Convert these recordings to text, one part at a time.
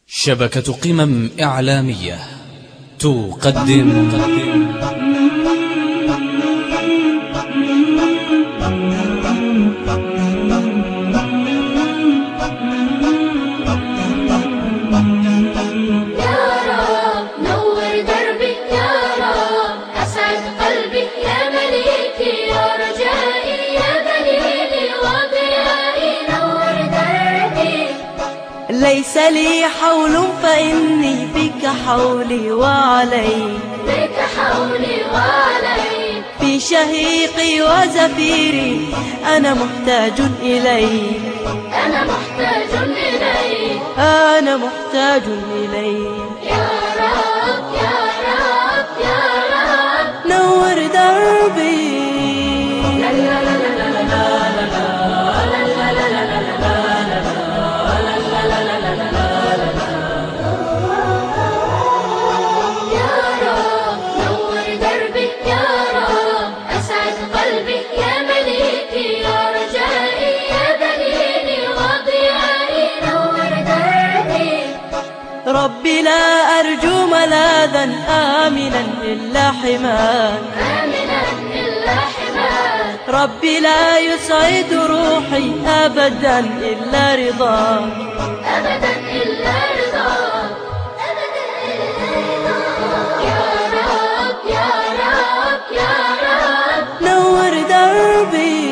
شبكة قمم إعلامية تقدم ليس لي حول فإني بك حولي وعلي في شهيقي وزفيري أنا محتاج إليك أنا محتاج إليك يا رب يا رب يا رب نور دربي ربي لا أرجو ملاذا آمنا إلا حماك ربي لا يسعد روحي أبدا إلا رضاك يا رب يا رب يا رب نور دربي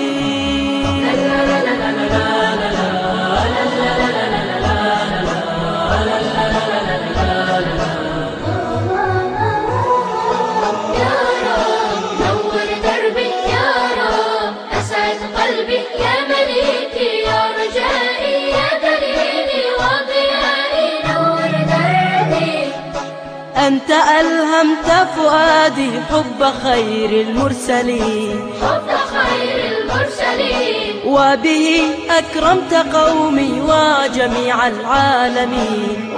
يا مليكي يا رجائي يا دليلي وضيائي نور دربي أنت ألهمت فؤادي حب خير المرسلين وبه أكرمت قومي وجميع العالمين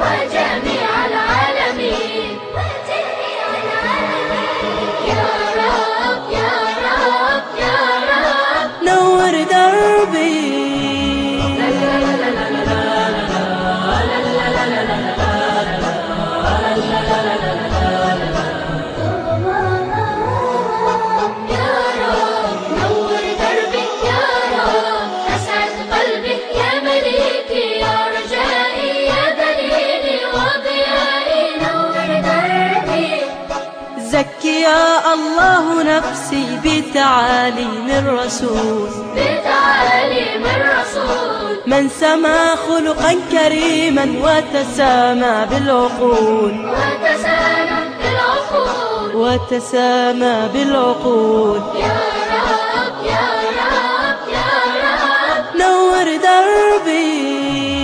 يا رب يا رب يا رب نور دربي زكي يا الله نفسي بتعاليم الرسول من سما خلقا كريما وتسامى بالعقول يا رب يا رب يا رب نور دربي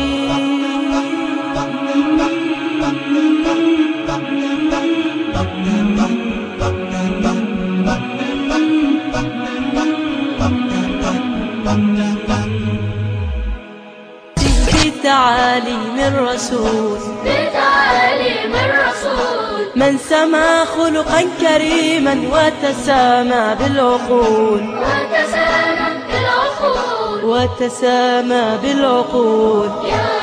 بتعاليم الرسول من سما خلقا كريما وتسامى بالعقول يا